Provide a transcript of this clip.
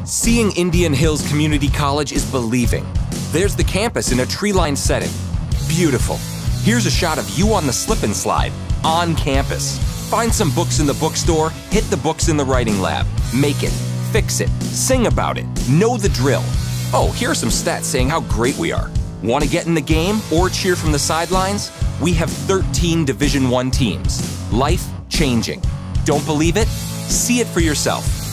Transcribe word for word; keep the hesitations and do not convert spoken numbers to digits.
Seeing Indian Hills Community College is believing. There's the campus in a tree-lined setting. Beautiful. Here's a shot of you on the slip and slide, on campus. Find some books in the bookstore, hit the books in the writing lab. Make it, fix it, sing about it, know the drill. Oh, here are some stats saying how great we are. Want to get in the game or cheer from the sidelines? We have thirteen Division One teams. Life changing. Don't believe it? See it for yourself.